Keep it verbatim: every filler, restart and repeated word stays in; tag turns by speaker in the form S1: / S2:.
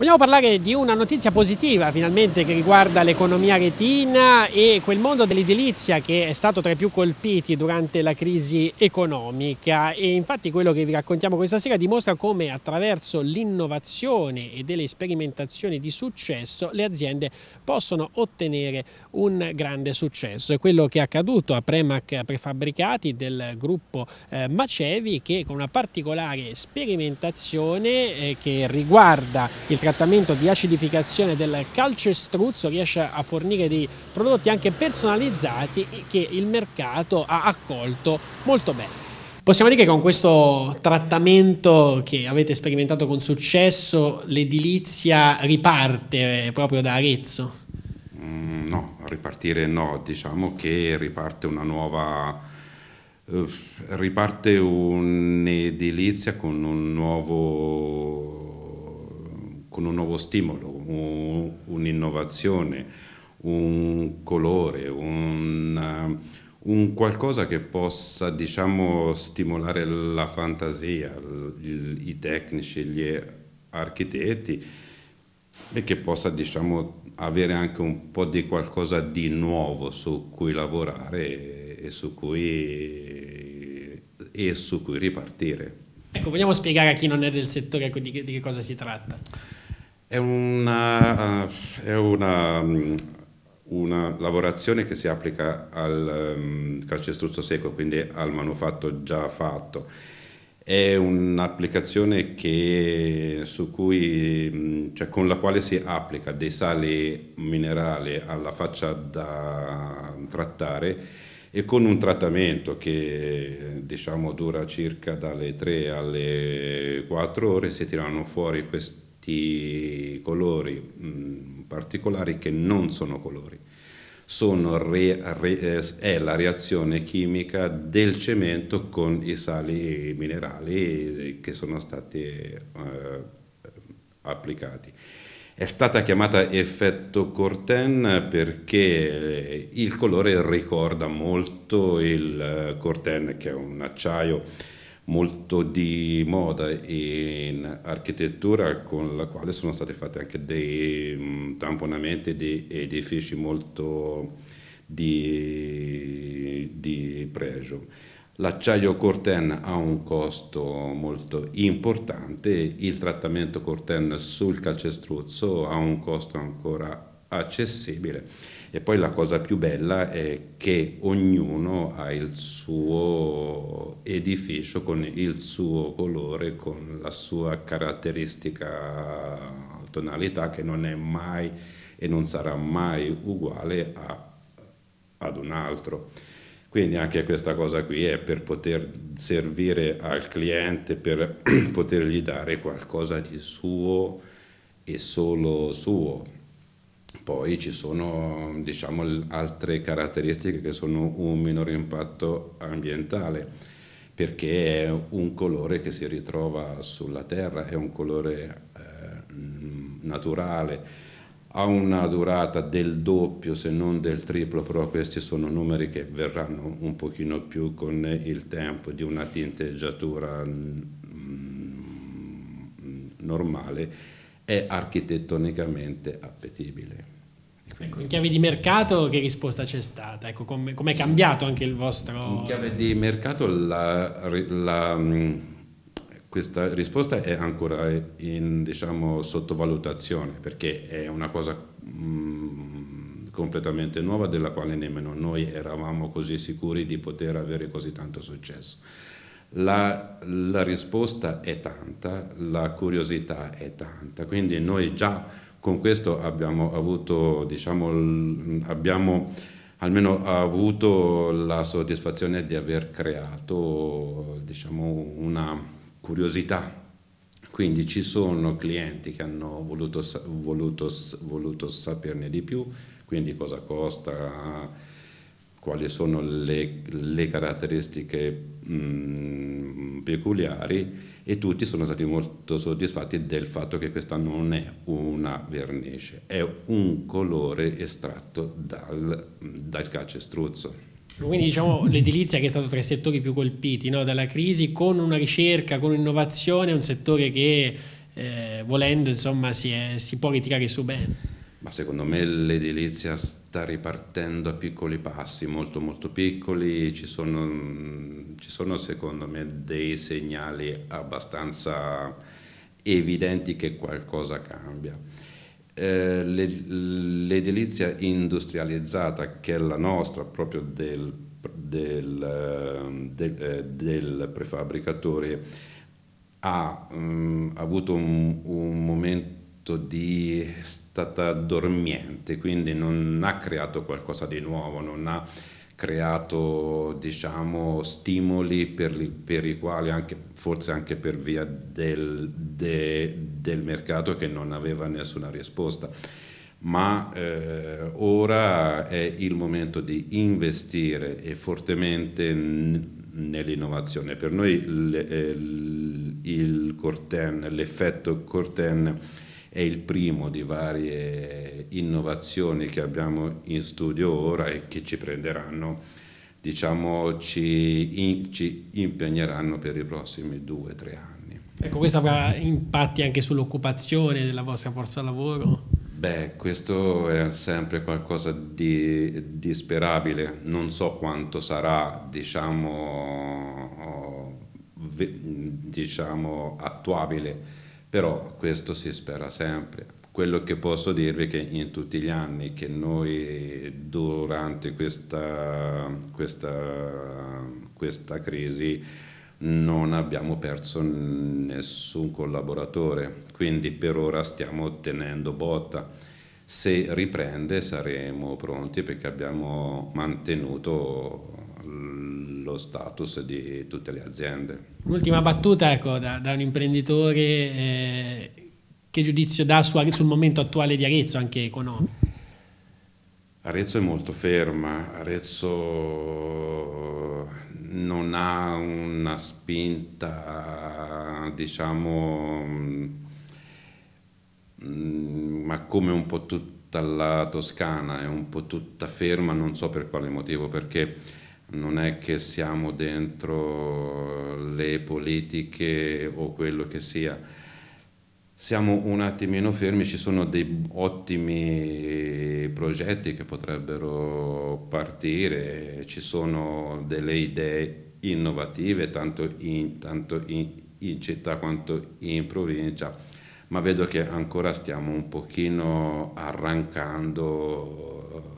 S1: Vogliamo parlare di una notizia positiva finalmente che riguarda l'economia retina e quel mondo dell'edilizia che è stato tra i più colpiti durante la crisi economica, e infatti quello che vi raccontiamo questa sera dimostra come attraverso l'innovazione e delle sperimentazioni di successo le aziende possono ottenere un grande successo. È quello che è accaduto a Premac Prefabbricati del gruppo eh, Macevi, che con una particolare sperimentazione eh, che riguarda il trattamento di acidificazione del calcestruzzo riesce a fornire dei prodotti anche personalizzati che il mercato ha accolto molto bene. Possiamo dire che con questo trattamento che avete sperimentato con successo l'edilizia riparte proprio da Arezzo?
S2: Mm, no, ripartire no, diciamo che riparte una nuova, eh, riparte un'edilizia con un nuovo con un nuovo stimolo, un, un'innovazione, un colore, un, un qualcosa che possa, diciamo, stimolare la fantasia, il, i tecnici, gli architetti, e che possa, diciamo, avere anche un po' di qualcosa di nuovo su cui lavorare e su cui, e su cui ripartire.
S1: Ecco, vogliamo spiegare a chi non è del settore di che, di che cosa si tratta?
S2: È una, è una, una lavorazione che si applica al um, calcestruzzo secco, quindi al manufatto già fatto. È un'applicazione che, su cui, cioè, con la quale si applica dei sali minerali alla faccia da trattare, e con un trattamento che, diciamo, dura circa dalle tre alle quattro ore si tirano fuori questi colori mh, particolari che non sono colori. Sono re, re, è la reazione chimica del cemento con i sali minerali che sono stati eh, applicati. È stata chiamata effetto Corten perché il colore ricorda molto il Corten, che è un acciaio molto di moda in architettura, con la quale sono stati fatti anche dei um, tamponamenti di edifici molto di, di pregio. L'acciaio Corten ha un costo molto importante, il trattamento Corten sul calcestruzzo ha un costo ancora accessibile, e poi la cosa più bella è che ognuno ha il suo edificio con il suo colore, con la sua caratteristica tonalità, che non è mai e non sarà mai uguale a, ad un altro. Quindi anche questa cosa qui è per poter servire al cliente, per potergli dare qualcosa di suo e solo suo. Poi ci sono, diciamo, altre caratteristiche che sono un minore impatto ambientale, perché è un colore che si ritrova sulla terra, è un colore eh, naturale, ha una durata del doppio se non del triplo, però questi sono numeri che verranno un pochino più con il tempo di una tinteggiatura normale, è architettonicamente appetibile.
S1: Ecco, in chiave di mercato che risposta c'è stata? Ecco, come è cambiato anche il vostro...
S2: In chiave di mercato la, la, questa risposta è ancora in, diciamo, sottovalutazione, perché è una cosa mh, completamente nuova, della quale nemmeno noi eravamo così sicuri di poter avere così tanto successo. La, la risposta è tanta, la curiosità è tanta, quindi noi già con questo abbiamo avuto, diciamo, abbiamo almeno avuto la soddisfazione di aver creato, diciamo, una curiosità. Quindi ci sono clienti che hanno voluto, voluto, voluto saperne di più, quindi cosa costa, quali sono le, le caratteristiche mh, peculiari, e tutti sono stati molto soddisfatti del fatto che questa non è una vernice, è un colore estratto dal, dal calcestruzzo.
S1: Quindi, diciamo, l'edilizia, che è stato tra i settori più colpiti, no, dalla crisi, con una ricerca, con un'innovazione, è un settore che eh, volendo insomma si, è, si può ritirare su bene.
S2: Ma secondo me l'edilizia sta ripartendo a piccoli passi, molto molto piccoli, ci sono, ci sono secondo me dei segnali abbastanza evidenti che qualcosa cambia. Eh, l'edilizia industrializzata, che è la nostra, proprio del, del, del, del prefabbricatore, ha um, avuto un, un momento di è stata dormiente, quindi non ha creato qualcosa di nuovo, non ha creato, diciamo, stimoli per, li, per i quali, anche, forse anche per via del, de, del mercato che non aveva nessuna risposta. Ma eh, ora è il momento di investire e fortemente nell'innovazione. Per noi il, il Corten, l'effetto Corten è il primo di varie innovazioni che abbiamo in studio ora e che ci prenderanno, diciamo, ci, in, ci impegneranno per i prossimi due o tre anni.
S1: Ecco, questo avrà impatti anche sull'occupazione della vostra forza lavoro?
S2: Beh, questo è sempre qualcosa di, di sperabile, non so quanto sarà, diciamo, diciamo attuabile, però questo si spera sempre. Quello che posso dirvi è che in tutti gli anni che noi durante questa, questa, questa crisi non abbiamo perso nessun collaboratore, quindi per ora stiamo tenendo botta. Se riprende saremo pronti perché abbiamo mantenuto lo status di tutte le aziende.
S1: Un'ultima battuta, ecco, da, da un imprenditore, eh, che giudizio dà su, sul momento attuale di Arezzo, anche economico?
S2: Arezzo è molto ferma, Arezzo non ha una spinta, diciamo, ma come un po' tutta la Toscana, è un po' tutta ferma, non so per quale motivo, perché non è che siamo dentro le politiche o quello che sia, siamo un attimino fermi, ci sono dei ottimi progetti che potrebbero partire, ci sono delle idee innovative tanto in, tanto in, in città quanto in provincia, ma vedo che ancora stiamo un pochino arrancando